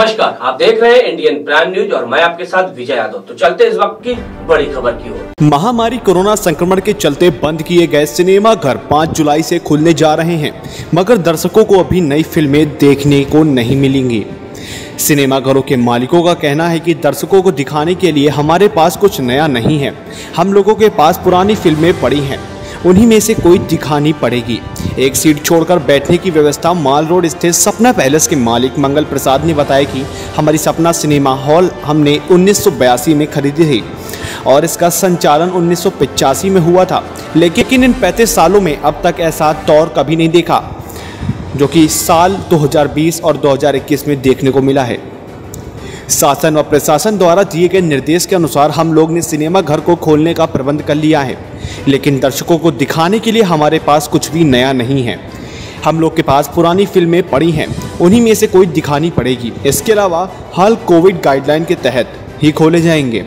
नमस्कार, आप देख रहे हैं इंडियन प्राइम न्यूज और मैं आपके साथ विजय यादव। तो चलते इस वक्त की बड़ी खबर की ओर। महामारी कोरोना संक्रमण के चलते बंद किए गए सिनेमा घर 5 जुलाई से खुलने जा रहे हैं, मगर दर्शकों को अभी नई फिल्में देखने को नहीं मिलेंगी। सिनेमा घरों के मालिकों का कहना है कि दर्शकों को दिखाने के लिए हमारे पास कुछ नया नहीं है। हम लोगों के पास पुरानी फिल्में पड़ी हैं, उन्हीं में से कोई दिखानी पड़ेगी। एक सीट छोड़कर बैठने की व्यवस्था माल रोड स्थित सपना पैलेस के मालिक मंगल प्रसाद ने बताया कि हमारी सपना सिनेमा हॉल हमने 1982 में खरीदी थी और इसका संचालन 1985 में हुआ था, लेकिन इन 35 सालों में अब तक ऐसा दौर कभी नहीं देखा जो कि साल 2020 और 2021 में देखने को मिला है। शासन व प्रशासन द्वारा दिए गए निर्देश के अनुसार हम लोग ने सिनेमा घर को खोलने का प्रबंध कर लिया है, लेकिन दर्शकों को दिखाने के लिए हमारे पास कुछ भी नया नहीं है। हम लोग के पास पुरानी फिल्में पड़ी हैं, उन्हीं में से कोई दिखानी पड़ेगी। इसके अलावा हाल कोविड गाइडलाइन के तहत ही खोले जाएंगे।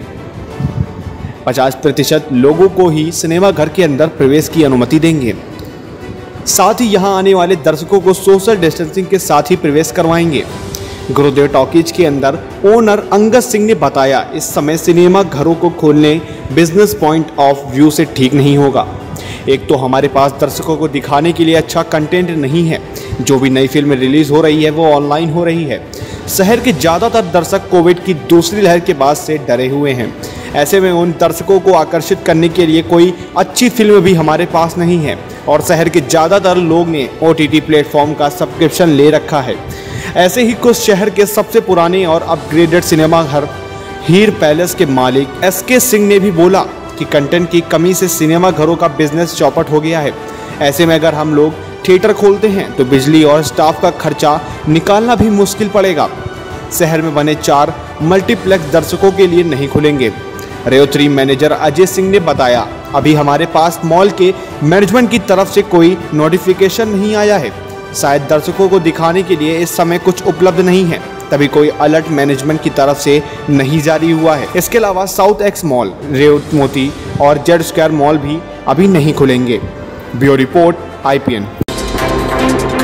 50% लोगों को ही सिनेमा घर के अंदर प्रवेश की अनुमति देंगे। साथ ही यहां आने वाले दर्शकों को सोशल डिस्टेंसिंग के साथ ही प्रवेश करवाएंगे। गुरुदेव टॉकीज के अंदर ओनर अंगद सिंह ने बताया, इस समय सिनेमा घरों को खोलने बिजनेस पॉइंट ऑफ व्यू से ठीक नहीं होगा। एक तो हमारे पास दर्शकों को दिखाने के लिए अच्छा कंटेंट नहीं है, जो भी नई फिल्म रिलीज हो रही है वो ऑनलाइन हो रही है। शहर के ज़्यादातर दर्शक कोविड की दूसरी लहर के बाद से डरे हुए हैं। ऐसे में उन दर्शकों को आकर्षित करने के लिए कोई अच्छी फिल्म भी हमारे पास नहीं है और शहर के ज़्यादातर लोग ने OTT प्लेटफॉर्म का सब्सक्रिप्शन ले रखा है। ऐसे ही कुछ शहर के सबसे पुराने और अपग्रेडेड सिनेमा घर हीर पैलेस के मालिक SK सिंह ने भी बोला कि कंटेंट की कमी से सिनेमा घरों का बिजनेस चौपट हो गया है। ऐसे में अगर हम लोग थिएटर खोलते हैं तो बिजली और स्टाफ का खर्चा निकालना भी मुश्किल पड़ेगा। शहर में बने 4 मल्टीप्लेक्स दर्शकों के लिए नहीं खुलेंगे। रेवत्री मैनेजर अजय सिंह ने बताया, अभी हमारे पास मॉल के मैनेजमेंट की तरफ से कोई नोटिफिकेशन नहीं आया है। शायद दर्शकों को दिखाने के लिए इस समय कुछ उपलब्ध नहीं है, तभी कोई अलर्ट मैनेजमेंट की तरफ से नहीं जारी हुआ है। इसके अलावा साउथ एक्स मॉल, रेव मोती और जेड स्क्वायर मॉल भी अभी नहीं खुलेंगे। Bureau report IPN।